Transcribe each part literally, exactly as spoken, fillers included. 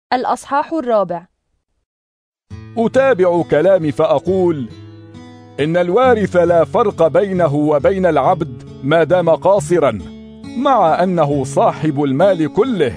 الأصحاح الرابع. أتابع كلامي فأقول إن الوارث لا فرق بينه وبين العبد ما دام قاصرا، مع أنه صاحب المال كله،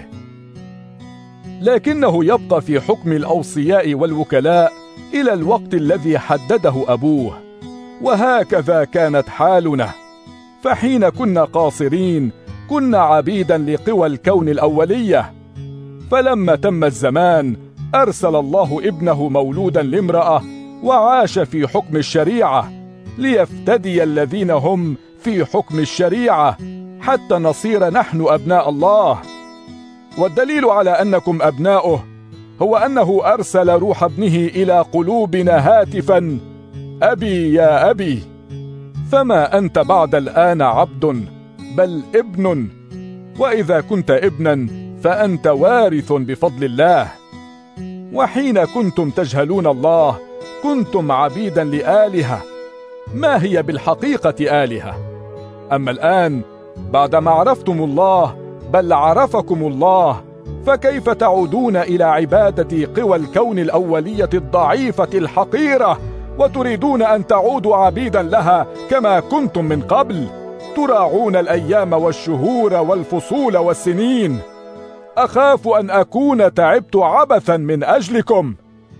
لكنه يبقى في حكم الأوصياء والوكلاء إلى الوقت الذي حدده أبوه. وهكذا كانت حالنا، فحين كنا قاصرين كنا عبيدا لقوى الكون الأولية، فلما تم الزمان أرسل الله ابنه مولودا لامرأة وعاش في حكم الشريعة ليفتدي الذين هم في حكم الشريعة حتى نصير نحن أبناء الله. والدليل على أنكم أبناؤه هو أنه أرسل روح ابنه إلى قلوبنا هاتفا: أبي يا أبي. فما أنت بعد الآن عبد بل ابن، وإذا كنت ابنا فأنت وارث بفضل الله. وحين كنتم تجهلون الله كنتم عبيدا لآلهة ما هي بالحقيقة آلهة. أما الآن بعدما عرفتم الله بل عرفكم الله، فكيف تعودون إلى عبادة قوى الكون الأولية الضعيفة الحقيرة وتريدون أن تعودوا عبيدا لها كما كنتم من قبل، تراعون الأيام والشهور والفصول والسنين؟ أخاف أن أكون تعبت عبثا من أجلكم،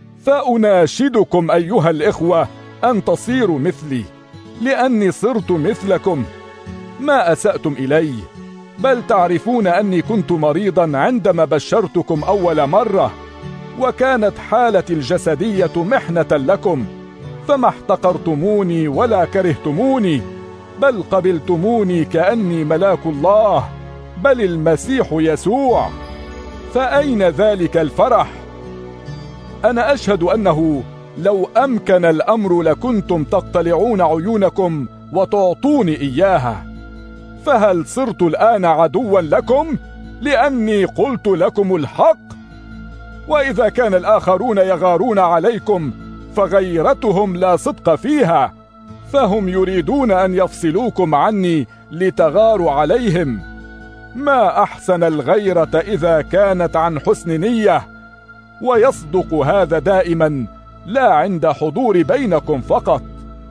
فأناشدكم أيها الإخوة أن تصيروا مثلي، لأني صرت مثلكم. ما أسأتم إلي، بل تعرفون أني كنت مريضا عندما بشرتكم أول مرة، وكانت حالتي الجسدية محنة لكم، فما احتقرتموني ولا كرهتموني، بل قبلتموني كأني ملاك الله، بل المسيح يسوع. فأين ذلك الفرح؟ أنا أشهد أنه لو أمكن الأمر لكنتم تقتلعون عيونكم وتعطوني إياها. فهل صرت الآن عدوا لكم لأني قلت لكم الحق؟ وإذا كان الآخرون يغارون عليكم فغيرتهم لا صدق فيها، فهم يريدون أن يفصلوكم عني لتغاروا عليهم. ما أحسن الغيرة إذا كانت عن حسن نية، ويصدق هذا دائما لا عند حضور بينكم فقط.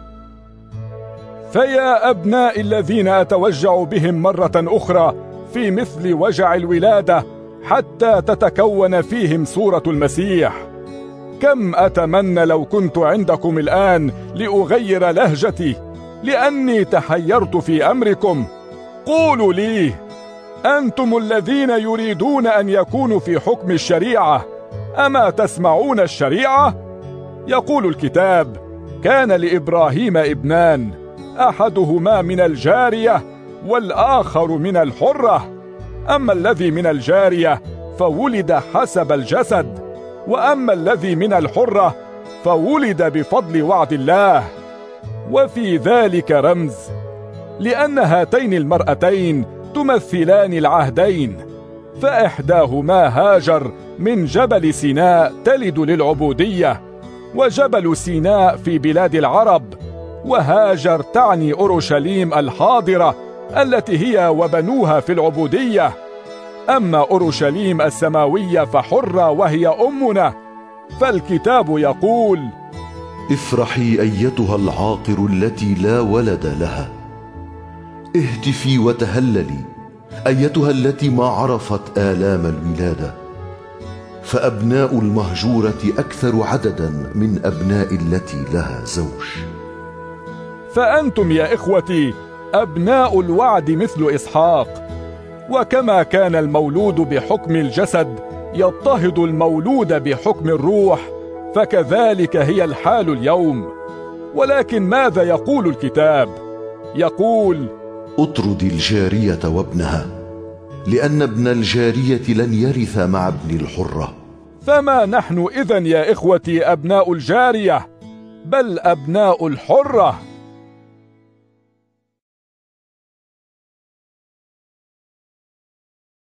فيا أبناء الذين أتوجع بهم مرة أخرى في مثل وجع الولادة حتى تتكون فيهم صورة المسيح، كم أتمنى لو كنت عندكم الآن لأغير لهجتي، لأني تحيرت في أمركم. قولوا لي، أنتم الذين يريدون أن يكونوا في حكم الشريعة، أما تسمعون الشريعة؟ يقول الكتاب: كان لإبراهيم ابنان، أحدهما من الجارية والآخر من الحرة. أما الذي من الجارية فولد حسب الجسد، وأما الذي من الحرة فولد بفضل وعد الله. وفي ذلك رمز، لأن هاتين المرأتين تمثلان العهدين، فإحداهما هاجر من جبل سيناء تلد للعبودية، وجبل سيناء في بلاد العرب، وهاجر تعني أورشليم الحاضرة التي هي وبنوها في العبودية. أما أورشليم السماوية فحرة وهي أمنا، فالكتاب يقول: افرحي أيتها العاقر التي لا ولد لها، اهتفي وتهللي أيتها التي ما عرفت آلام الولادة، فأبناء المهجورة أكثر عددا من أبناء التي لها زوج. فأنتم يا إخوتي أبناء الوعد مثل إسحاق، وكما كان المولود بحكم الجسد يضطهد المولود بحكم الروح، فكذلك هي الحال اليوم. ولكن ماذا يقول الكتاب؟ يقول: اطرد الجارية وابنها، لأن ابن الجارية لن يرث مع ابن الحرة. فما نحن إذن يا إخوتي أبناء الجارية، بل أبناء الحرة.